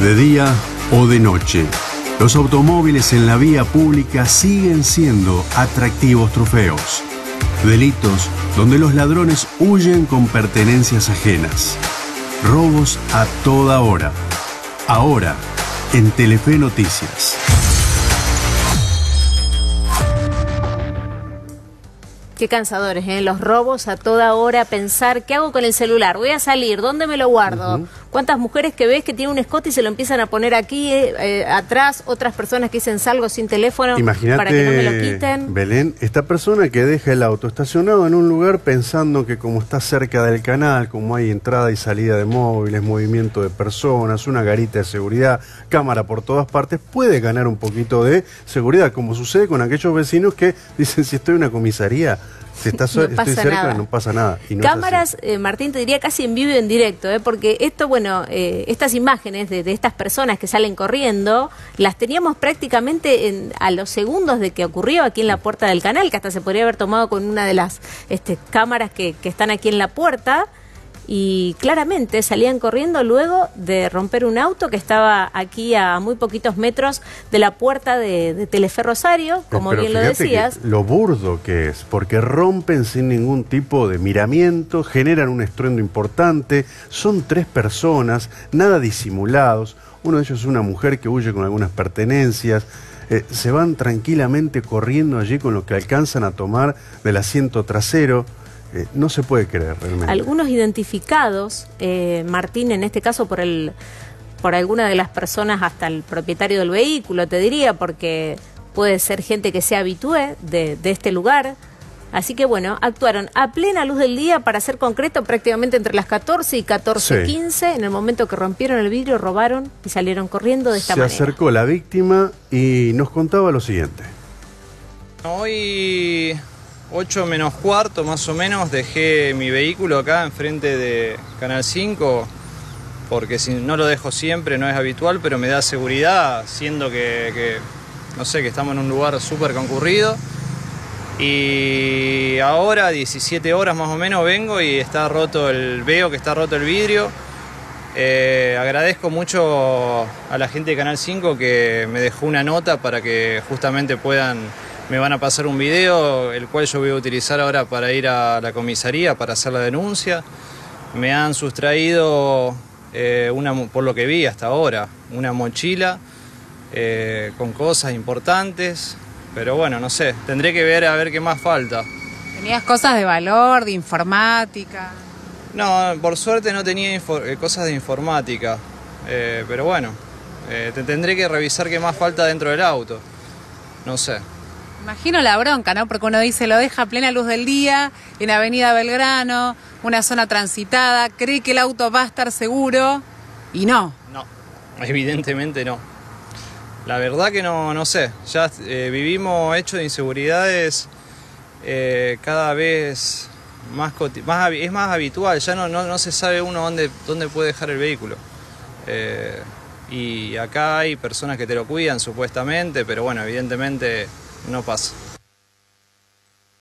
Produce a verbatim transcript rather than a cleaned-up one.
De día o de noche, los automóviles en la vía pública siguen siendo atractivos trofeos. Delitos donde los ladrones huyen con pertenencias ajenas. Robos a toda hora. Ahora, en Telefe Noticias. Qué cansadores, ¿eh? Los robos a toda hora, pensar, ¿qué hago con el celular? Voy a salir, ¿dónde me lo guardo? Uh-huh. ¿Cuántas mujeres que ves que tienen un escote y se lo empiezan a poner aquí, eh, eh, atrás? Otras personas que dicen salgo sin teléfono. Imagínate, para que no me lo quiten. Belén, esta persona que deja el auto estacionado en un lugar pensando que como está cerca del canal, como hay entrada y salida de móviles, movimiento de personas, una garita de seguridad, cámara por todas partes, puede ganar un poquito de seguridad, como sucede con aquellos vecinos que dicen si estoy en una comisaría, si está so no estoy cerca, nada. no pasa nada. Y no Cámaras, eh, Martín, te diría casi en vivo y en directo, ¿eh? Porque esto, bueno, eh, estas imágenes de, de estas personas que salen corriendo, las teníamos prácticamente en, a los segundos de que ocurrió aquí en la puerta del canal, que hasta se podría haber tomado con una de las este, cámaras que, que están aquí en la puerta. Y claramente salían corriendo luego de romper un auto que estaba aquí a muy poquitos metros de la puerta de, de Telefe Rosario, como Pero bien lo decías. Lo burdo que es, porque rompen sin ningún tipo de miramiento, generan un estruendo importante, son tres personas, nada disimulados, uno de ellos es una mujer que huye con algunas pertenencias. Eh, se van tranquilamente corriendo allí con lo que alcanzan a tomar del asiento trasero. Eh, no se puede creer realmente. Algunos identificados, eh, Martín, en este caso por el por alguna de las personas, hasta el propietario del vehículo, te diría, porque puede ser gente que sea habitué de, de este lugar. Así que bueno, actuaron a plena luz del día, para ser concreto, prácticamente entre las catorce y catorce quince, sí. En el momento que rompieron el vidrio, robaron y salieron corriendo de esta se manera. Se acercó la víctima y nos contaba lo siguiente. Hoy, ocho menos cuarto más o menos, dejé mi vehículo acá enfrente de Canal cinco, porque si no lo dejo siempre, no es habitual, pero me da seguridad, siendo que, que no sé, que estamos en un lugar súper concurrido. Y ahora, diecisiete horas más o menos, vengo y está roto el, veo que está roto el vidrio. Eh, agradezco mucho a la gente de Canal cinco que me dejó una nota para que justamente puedan... Me van a pasar un video, el cual yo voy a utilizar ahora para ir a la comisaría para hacer la denuncia. Me han sustraído, eh, una, por lo que vi hasta ahora, una mochila eh, con cosas importantes. Pero bueno, no sé, tendré que ver a ver qué más falta. ¿Tenías cosas de valor, de informática? No, por suerte no tenía cosas de informática. Eh, pero bueno, eh, te tendré que revisar qué más falta dentro del auto. No sé. Imagino la bronca, ¿no? Porque uno dice, lo deja a plena luz del día, en Avenida Belgrano, una zona transitada, cree que el auto va a estar seguro y no. No, evidentemente no. La verdad que no, no sé. Ya eh, vivimos hechos de inseguridades eh, cada vez más, más, es más habitual. Ya no, no, no se sabe uno dónde, dónde puede dejar el vehículo. Eh, y acá hay personas que te lo cuidan supuestamente, pero bueno, evidentemente no pasa.